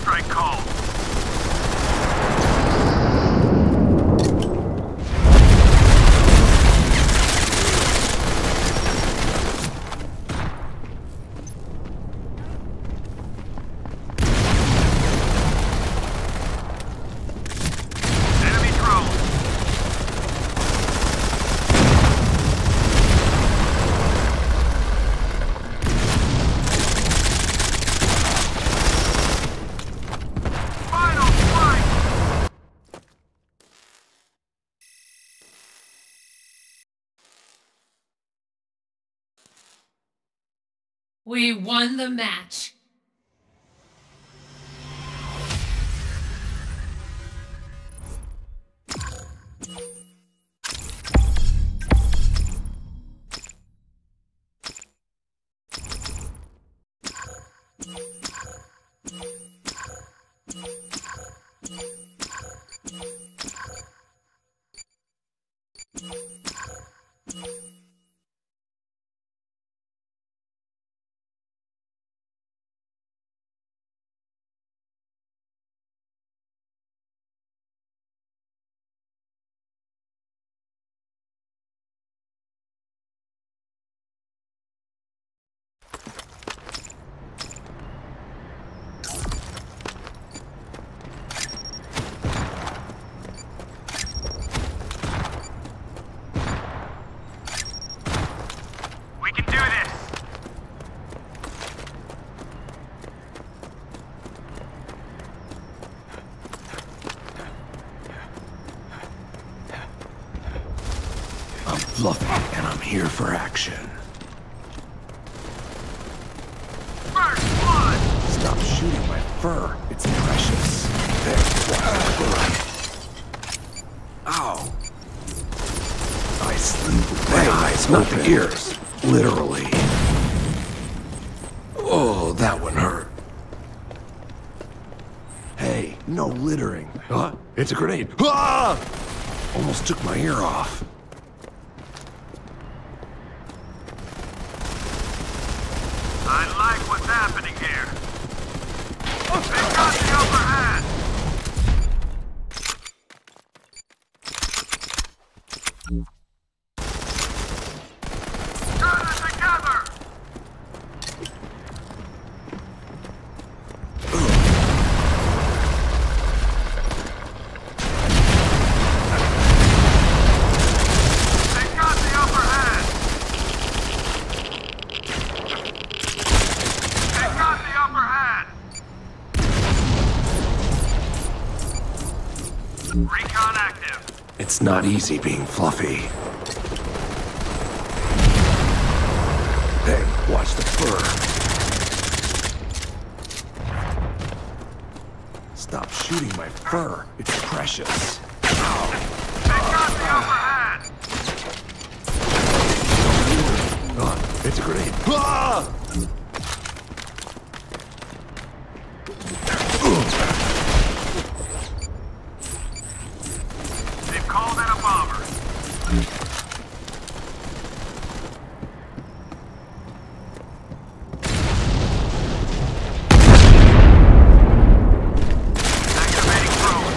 airstrike call. We won the match. Fluffy, and I'm here for action. First blood! Stop shooting my fur. It's precious. There, ow. I sleep with my eyes, not the ears. Literally. Oh, that one hurt. Hey, no littering. Huh? It's a grenade. Ah! Almost took my ear off. I like what's happening here. They got the upper hand. Turn it together. They got the upper hand. Recon active. It's not easy being Fluffy. Hey, watch the fur. Stop shooting my fur. It's precious. Ow. They got the upper hand. It's a grenade. Ah! They've called in a bomber. Activating drone.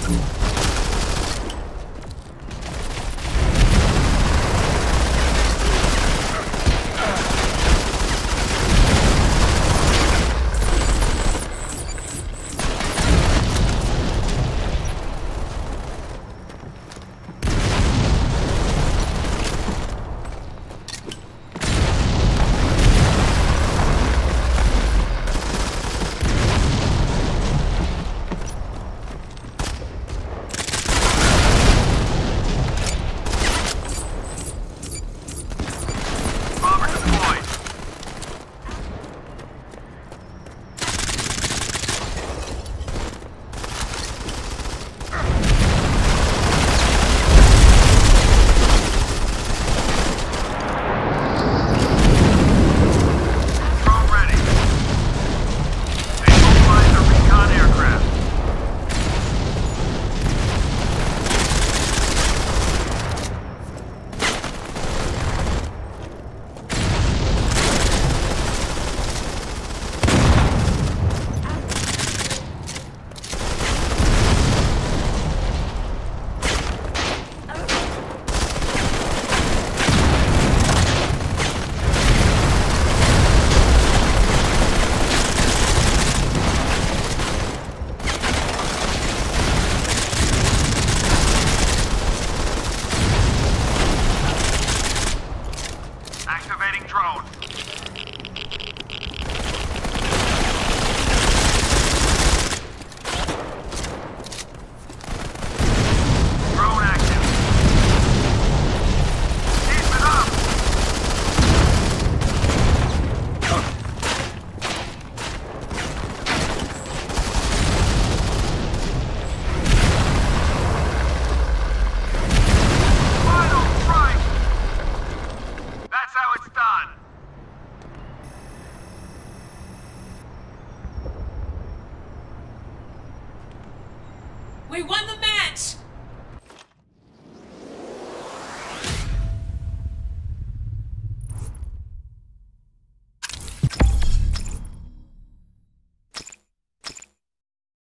Bomber deployed. Drone ready. They mobilize a recon aircraft. Activating drone. Drone active. Keep it up. Final strike. That's how it's done. We won the match!